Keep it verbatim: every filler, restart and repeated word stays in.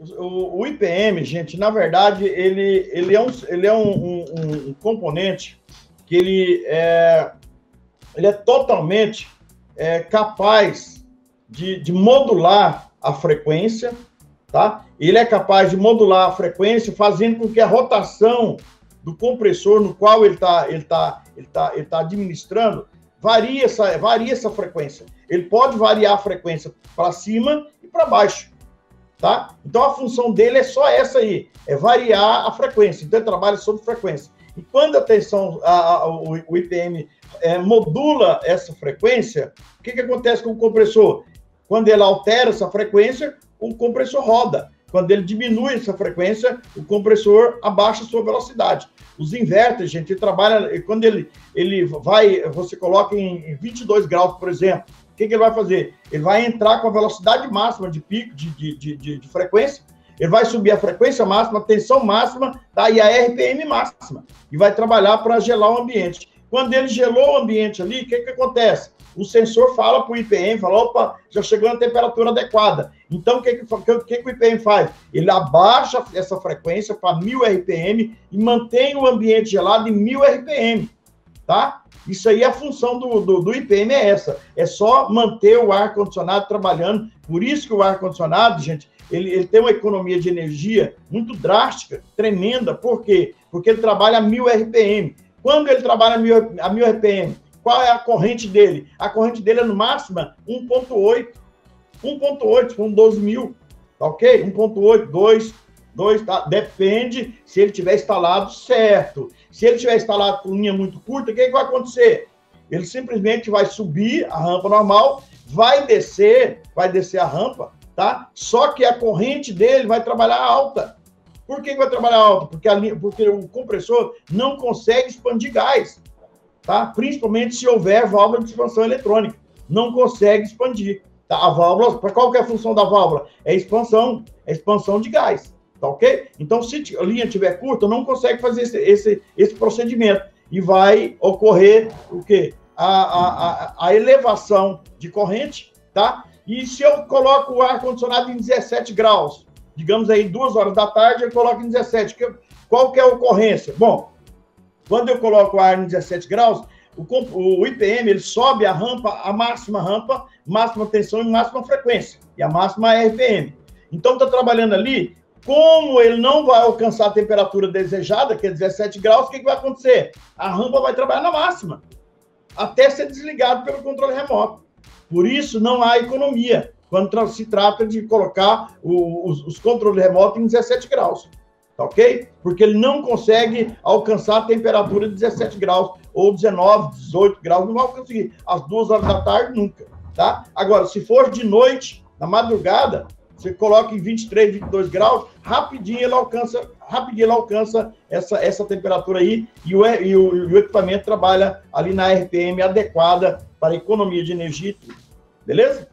O, o I P M, gente, na verdade, ele, ele é, um, ele é um, um, um componente que ele é, ele é totalmente é, capaz de, de modular a frequência, tá? Ele é capaz de modular a frequência, fazendo com que a rotação do compressor no qual ele está ele tá, ele tá, ele tá administrando varie essa, varie essa frequência. Ele pode variar a frequência para cima e para baixo. Tá? Então, a função dele é só essa aí, é variar a frequência. Então, ele trabalha sobre frequência. E quando a tensão, a, a, o, o I P M é, modula essa frequência, o que, que acontece com o compressor? Quando ele altera essa frequência, o compressor roda. Quando ele diminui essa frequência, o compressor abaixa a sua velocidade. Os inverters, gente, ele trabalha, quando ele, ele vai, você coloca em vinte e dois graus, por exemplo, o que, que ele vai fazer? Ele vai entrar com a velocidade máxima de pico, de, de, de, de, de frequência, ele vai subir a frequência máxima, a tensão máxima, tá? E a R P M máxima, e vai trabalhar para gelar o ambiente. Quando ele gelou o ambiente ali, o que, que acontece? O sensor fala para o I P M, fala, opa, já chegou na temperatura adequada. Então, o que, que, que, que o I P M faz? Ele abaixa essa frequência para mil R P M e mantém o ambiente gelado em mil R P M, tá? Isso aí, a função do, do, do I P M é essa, é só manter o ar-condicionado trabalhando. Por isso que o ar-condicionado, gente, ele, ele tem uma economia de energia muito drástica, tremenda. Por quê? Porque ele trabalha a mil R P M. Quando ele trabalha a mil, a mil R P M, qual é a corrente dele? A corrente dele é, no máximo, um ponto oito. um ponto oito, com doze mil, tá ok? um ponto oito, dois, dois, tá? Depende se ele tiver instalado certo. Se ele tiver instalado com linha muito curta, o que, que vai acontecer? Ele simplesmente vai subir a rampa normal, vai descer, vai descer a rampa, tá? Só que a corrente dele vai trabalhar alta. Por que, que vai trabalhar alta? Porque, a linha, porque o compressor não consegue expandir gás, tá? Principalmente se houver válvula de expansão eletrônica. Não consegue expandir. Tá? A válvula, para qual que é a função da válvula? É expansão, é expansão de gás. Tá ok? Então, se a linha estiver curta, não consegue fazer esse, esse, esse procedimento. E vai ocorrer o quê? A, a, a, a elevação de corrente, tá? E se eu coloco o ar-condicionado em dezessete graus, digamos aí, duas horas da tarde, eu coloco em dezessete. Que, qual que é a ocorrência? Bom, quando eu coloco o ar em dezessete graus, o, o I P M, ele sobe a rampa, a máxima rampa, máxima tensão e máxima frequência. E a máxima R P M. Então, está trabalhando ali. Como ele não vai alcançar a temperatura desejada, que é dezessete graus, o que, que vai acontecer? A rampa vai trabalhar na máxima, até ser desligado pelo controle remoto. Por isso, não há economia quando se trata de colocar o, os, os controles remotos em dezessete graus, tá ok? Porque ele não consegue alcançar a temperatura de dezessete graus, ou dezenove, dezoito graus, não vai conseguir. Às duas horas da tarde, nunca, tá? Agora, se for de noite, na madrugada, você coloca em vinte e três, vinte e dois graus, rapidinho ele alcança, rapidinho ele alcança essa, essa temperatura aí, e o, e, o, e o equipamento trabalha ali na R P M adequada para economia de energia e tudo. Beleza?